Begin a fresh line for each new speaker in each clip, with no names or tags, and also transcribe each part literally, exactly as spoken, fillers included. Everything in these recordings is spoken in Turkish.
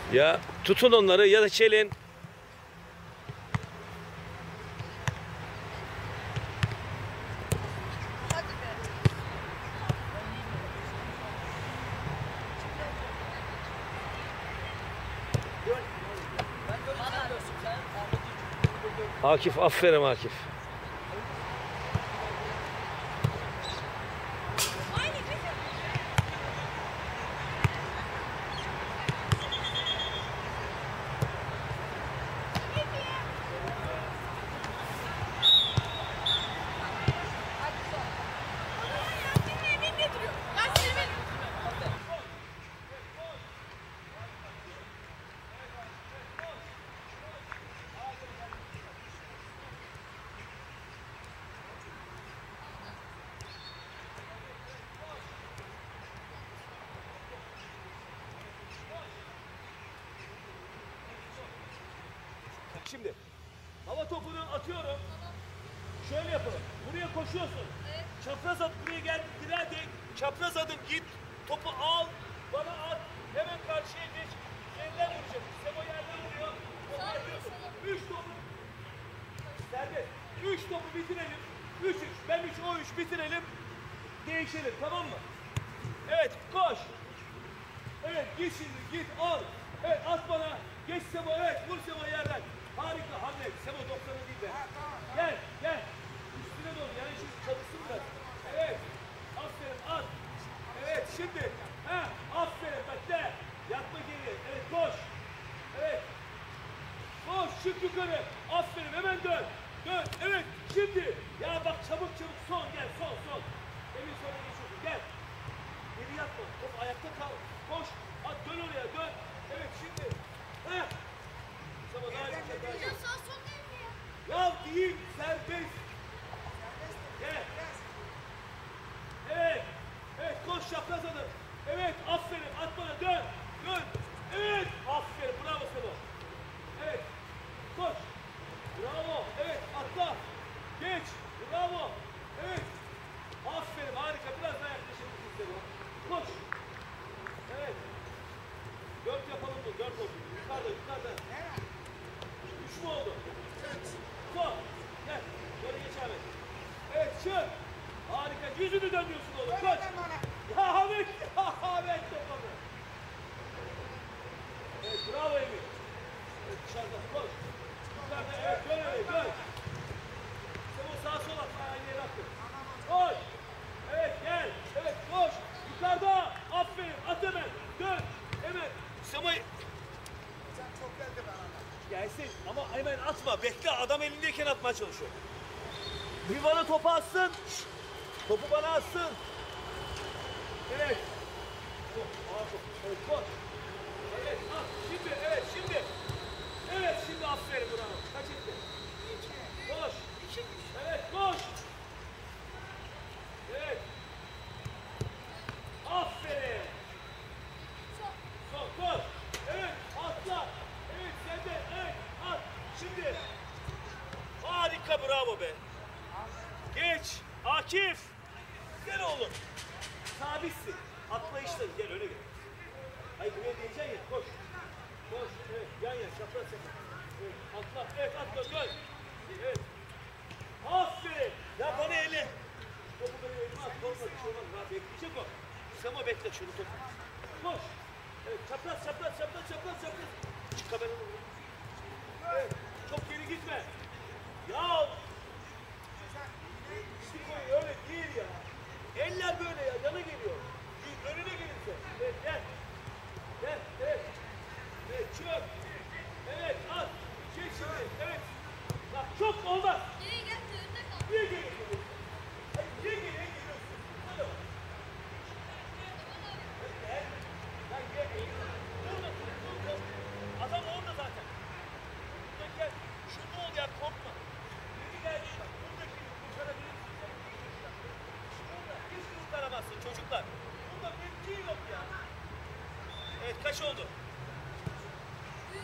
Ya tutun onları ya da çelin. Akif, aferin Akif. Şimdi hava topunu atıyorum. Şöyle yapalım. Buraya koşuyorsun. Evet. Çapraz at, buraya gel. Direğe denk. Çapraz adım git. Topu al. Bana at. Hemen karşıya geç. Yerden vuracak. Sebo yerden vuruyor. Üç topu. Serbest. Üç topu bitirelim. Üç üç. Ben üç, o üç bitirelim. Değişelim. Tamam mı? Evet. Koş. Evet. Git şimdi. Git. Al. Evet. At bana. Geç Sebo. Evet. Vur Sebo yerden. Harika hamle. Sebo doksanı değil be. Gel, gel. Üstüne doğru. Yani şimdi çalışsın biraz. Evet. Aferin, at. Evet, şimdi. Ha, aferin. Bak de. Yatma geri. Evet, koş. Evet. Koş, çık yukarı. Aferin, hemen dön. Dön. Evet, şimdi. Ya bak çabuk çabuk. Son gel, son, son. Emin sonra geçiyorsun. Gel. Geri yatma. Top ayakta kal. Koş. At, dön oraya, dön. Evet, şimdi. Ha. Sebo daha iyi.
Ya sağ sol değil mi ya?
Ya değil, serbest. Gel. Evet. Evet, koş çapraz adım. Evet, aferin. At bana, dön. Dön. Evet, aferin. Bravo Sebo. Evet. Koş. Bravo. Evet, atla. Geç. Bravo. Evet. Aferin, harika. Biraz daha yaklaşabilirsin Sebo. Koş. Evet. Dört yapalım mı? Dört olsun. Yukarıda, yukarıda. Üç mü oldu? Son. Gel. Şöyle geç Ahmet. Evet, çık. Harika. Yüzünü dönüyorsun oğlum. Koş. Ya Ahmet. Ya Ahmet topladı. Evet, bravo Emir. Evet, dışarıda. Koş. Yukarıda. Evet, dön öyle. Dön. Sebo sağa sola. Aynı yere attın. Koş. Evet, gel. Evet, koş. Yukarıda. Aferin. At hemen. Dön. Hemen. Sebo.
Çok geldi bana.
Gelsin ama hemen atma. Bekle, adam elindeyken atmaya çalışıyor. Bir bana topu atsın. Topu bana atsın. Evet. Evet, koş. Evet, at. Şimdi, evet, şimdi. Evet, şimdi aferin bravo. Kaç etti? Koş. Evet, koş. Evet. Aferin. Son, koş. Evet, atla. Evet, sen de, evet, at. Şimdi. Harika, bravo be. Geç. Akif. Gel oğlum. Sabitsin. Atlayışla gel, öyle gel. Hayır, buraya değeceksin ya, koş. Koş, evet, yan yan, çapraz çapraz. Evet, atla, evet, atla, dön. Evet. Aferin. Ya bana eli. Topu böyle elime at, korkma, bir şey olmaz. Ha, bekleyecek o. Sema bekle şunu topu. Koş. Evet, çapraz, çapraz, çapraz, çapraz, çapraz. Çık kameranı. Evet, çok geri gitme. Ya. İşte koy, öyle değil ya. Eller böyle ya, yana geliyor. Önüne gelirse. Evet, gel. Gel, evet. Evet, çık. Evet, at. Çek şimdi, evet. Bak, çok olmaz.
Geri gel, önüne kal.
Niye geliyorsun? Hayır, niye geriye geliyorsun? Hadi bak. Gel. Lan gel. Burada, burada. Adam orada zaten. Burada gel. Şurada ol ya, korkma. Geri gel. Bak, buradaki kurtarabilirsin. Burada hiç kurtaramazsın çocuklar. Burada mümkün yok ya. Evet, kaç oldu?
Üç.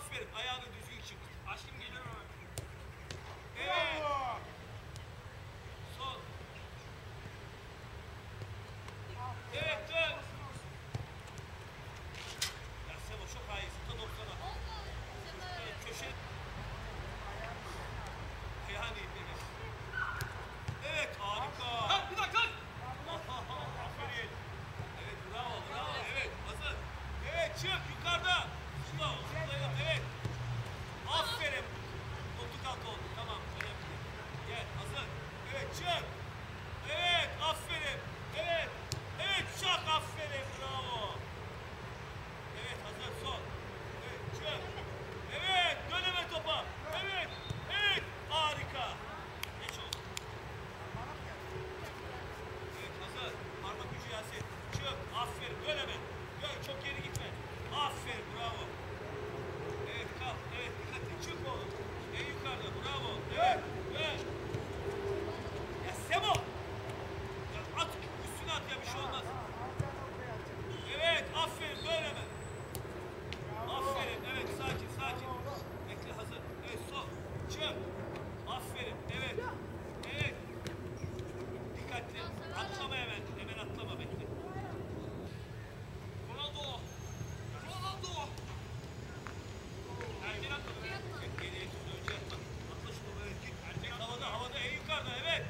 Aferin. Ayağını düzgün çık. Aşkım geliyorum hemen. Evet. Sol. Evet dön. Ya Sebo çok hainsin. Ta doksana. Evet, köşe. Ayağını indir. Evet harika. Ha, bir dakika. Aferin. Evet bravo bravo. Evet hazır. Evet çık yukarıda. Şuna zıplayalım. Evet. Aferin. Koltuk altı oldu. Tamam. Önemli değil. Gel hazır. Evet çık. Evet aferin. Evet. Evet çak aferin. Bravo. Evet hazır sol. Evet çık. Evet dön hemen topa. Evet. Evet harika. Geç olsun. Evet hazır. Parmak gücü Yasin. Çık. Aferin. Dön hemen. Dön. Çok geri gitme. Aferin. Bravo. Evet kalk. Evet dikkatli. Çık oğlum. En yukarıda. Bravo. Evet. Dön. Ya Sebo. Ya at. Üstüne at ya. Bir şey olmaz. Evet. Aferin. Dön hemen. Aferin. Evet. Sakin. Sakin. Bekle. Hazır. Evet. Sol. Çık. Aferin. Evet. Evet. Dikkatli. Atlama hemen. Hemen atlama. Bekle. Ronaldo. Ronaldo. Erken atladı. Evet. Geriye tut. Önce atla. Atla şu topu. Evet. Git. Erken havada. Havada. En yukarıda. Evet.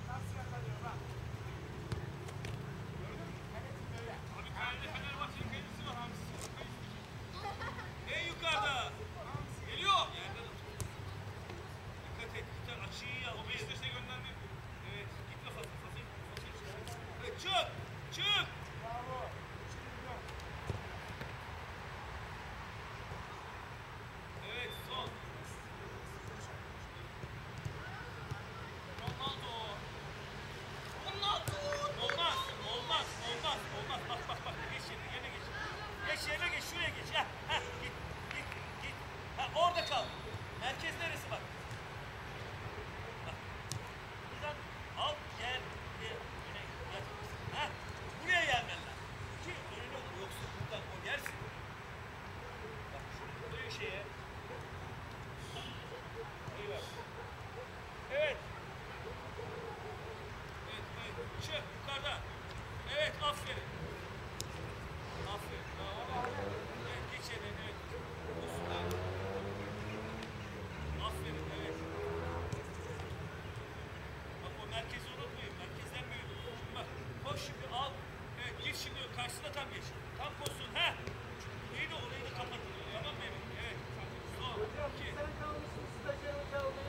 Abi kalede Fenerbahçe'nin kayıcısı var. Hamsi. En yukarıda. Geliyor. Yerden at. Dikkat et. Gitar açıyı al. O Beşiktaş'a gönderme yapıyor. Evet. Gitme fazla. Fazla gitme. Fazla gitme. Evet. Çık. Çık. Evet. Son. Ronaldo. Ronaldo. Olmaz. Olmaz. Olmaz. Olmaz. Bak bak bak. Geç yerine. Yerine geç. Geç yerine geç. Şuraya geç. Ha. Ha. Git. Git. Git. Ha. Orada kal. Merkez neresi bak. Bak. Buradan al. Gel. Gel. Öne gel. Ha. Buraya gelmen lazım. Ki önüne yoksa buradan o yersin. Bak. Şunu koyuyor şeye. İyi bak. Evet. Evet, evet. Çık yukarıda. Evet, aferin. Aferin. Bravo. Evet, geç yerine. Evet. Üstüne. Aferin, evet. Bak o merkezi unutmayın. Merkezden büyüdü. Şimdi bak, koş şimdi al. Evet, gir şimdi. Karşısına tam geç. Tam pozisyon. Heh. İyi de orayı da kapatın. Tamam mı Emin? Evet. Son. İki.
Sen kalmışsın stajyerin kaldı.